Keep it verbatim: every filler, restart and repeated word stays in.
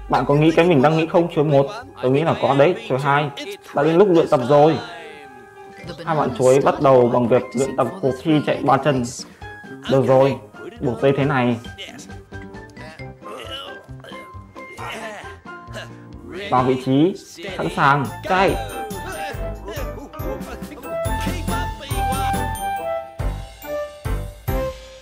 Bạn có nghĩ cái mình đang nghĩ không? Chuỗi một, tôi nghĩ là có đấy. Chuỗi hai, đã đến lúc luyện tập rồi. Hai bạn chuối bắt đầu bằng việc luyện tập cuộc thi chạy ba chân. Được rồi, buộc dây thế này. Vào vị trí, sẵn sàng, chạy.